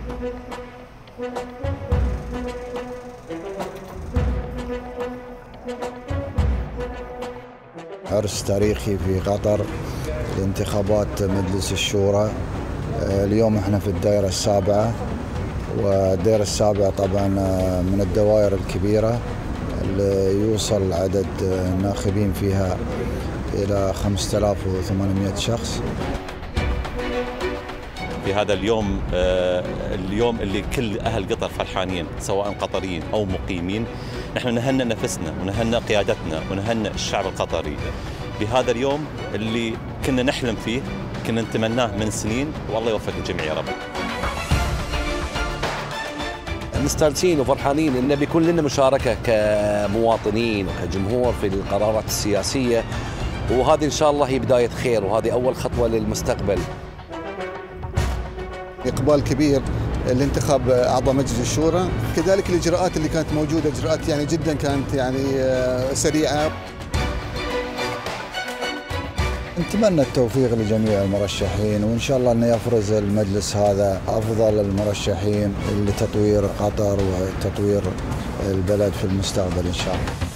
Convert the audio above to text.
عرس تاريخي في قطر لانتخابات مجلس الشورى. اليوم احنا في الدائرة السابعة، والدائرة السابعة طبعا من الدوائر الكبيرة اللي يوصل عدد الناخبين فيها إلى 5800 شخص. في هذا اليوم اللي كل أهل قطر فرحانين، سواء قطريين أو مقيمين. نحن نهنئ نفسنا ونهنئ قيادتنا ونهنئ الشعب القطري بهذا اليوم اللي كنا نحلم فيه، كنا نتمناه من سنين، والله يوفق الجميع يا رب. مستانسين وفرحانين إن بيكون لنا مشاركة كمواطنين وكجمهور في القرارات السياسية، وهذه إن شاء الله هي بداية خير، وهذه أول خطوة للمستقبل. إقبال كبير لانتخاب أعضاء مجلس الشورى، كذلك الإجراءات اللي كانت موجودة إجراءات يعني جدا كانت سريعة. نتمنى التوفيق لجميع المرشحين، وإن شاء الله أن يفرز المجلس هذا أفضل المرشحين لتطوير قطر وتطوير البلد في المستقبل إن شاء الله.